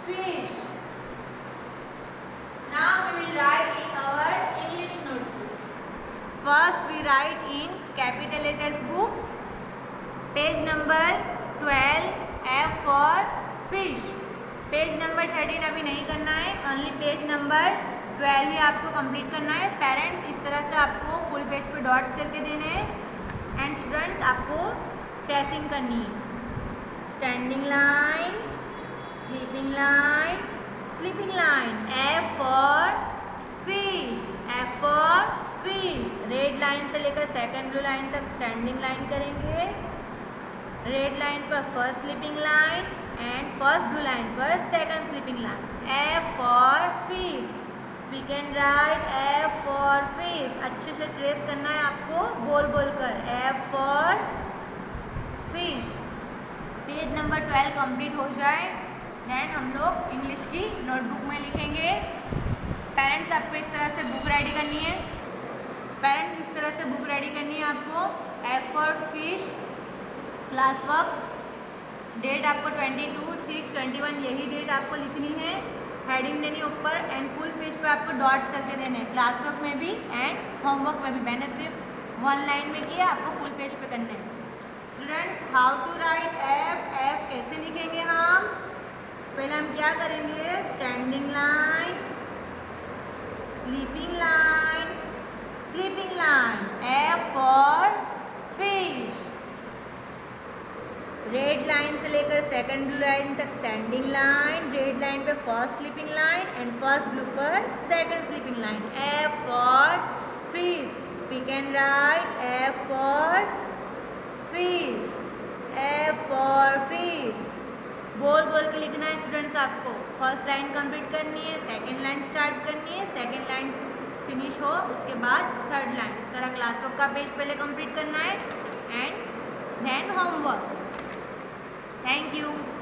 fish. Now we will write in our English notebook. First we write in capital letters book. Page number 12, F for fish. Page number 13 अभी नहीं करना है, only page number 12 ही आपको complete करना है। Parents इस तरह से आपको फुल पेज पे डॉट्स करके देने हैं एंड स्टूडेंट्स आपको ट्रेसिंग करनी है। Standing line, sleeping line, sleeping line. F for fish, F for fish. Red line से लेकर सेकंड ब्लू लाइन तक स्टैंडिंग लाइन करेंगे। रेड लाइन पर first sleeping line and first blue line पर second sleeping line. F for fish, speak and write. F for fish, अच्छे से trace करना है आपको बोल बोल कर। F for fish. Page number 12 complete हो जाए देन हम लोग इंग्लिश की नोटबुक में लिखेंगे। पेरेंट्स आपको इस तरह से बुक रेडी करनी है। पेरेंट्स इस तरह से बुक रेडी करनी है आपको। F for fish, class work, date आपको 22/6/21 यही डेट आपको लिखनी है। हेडिंग देनी है ऊपर एंड फुल पेज पर आपको डॉट्स करके देने हैं। क्लास वर्क में भी एंड होमवर्क में भी। मैंने सिर्फ 1 लाइन में किया, आपको फुल पेज पे करने हैं। Students how to write F। F कैसे लिखेंगे हम? पहले हम क्या करेंगे? Standing line, sleeping line, sleeping line. F for fish. Red line से लेकर सेकंड ब्लू लाइन तक स्टैंडिंग लाइन। रेड लाइन पे first sleeping line and first blue पर second sleeping line. F for fish, speak and write. F for fish, F for fish. बोल बोल के लिखना है स्टूडेंट्स आपको। फर्स्ट लाइन कंप्लीट करनी है, सेकंड लाइन स्टार्ट करनी है, सेकंड लाइन फिनिश हो उसके बाद थर्ड लाइन। इस तरह क्लासवर्क का पेज पहले कंप्लीट करना है and then homework. Thank you.